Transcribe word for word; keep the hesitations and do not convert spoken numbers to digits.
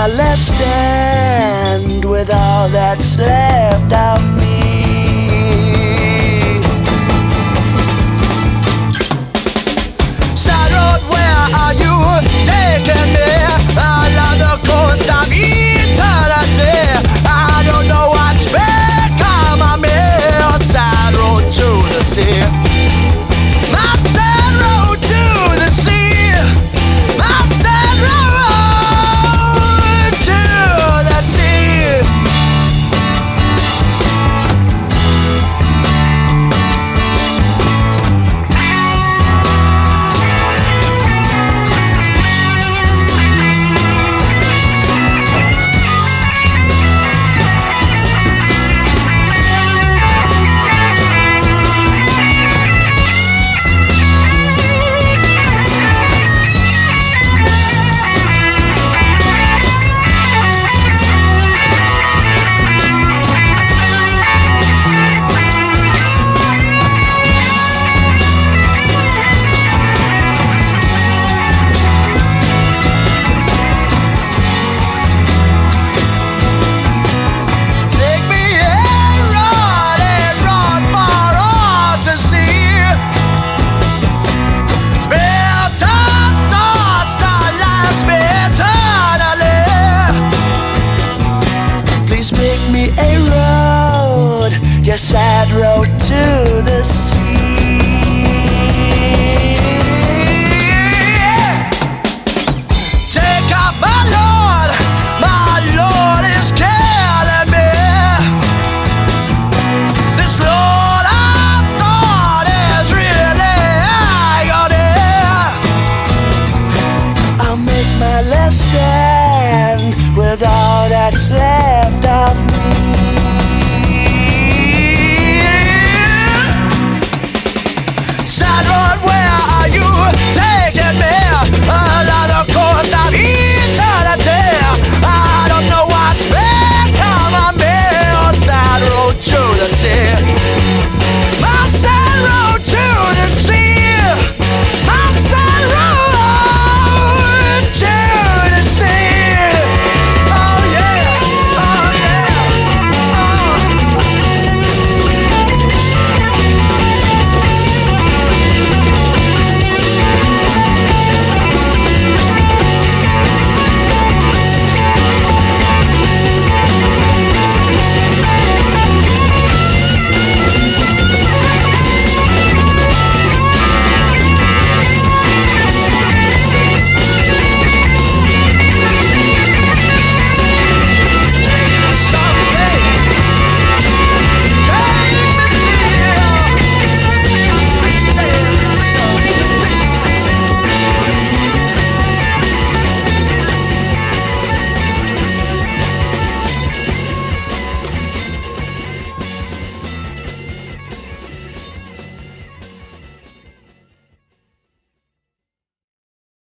my last stand with all that's left of me. Side road, where are you taking me? Along the coast of eternity. I don't know what's become of me. On side road to the sea. My side road to the sea. My side road to the sea. Sad road to the sea. Take off, my Lord, my Lord is killing me. This Lord I thought is really agony. I'll make my last stand with all that's left.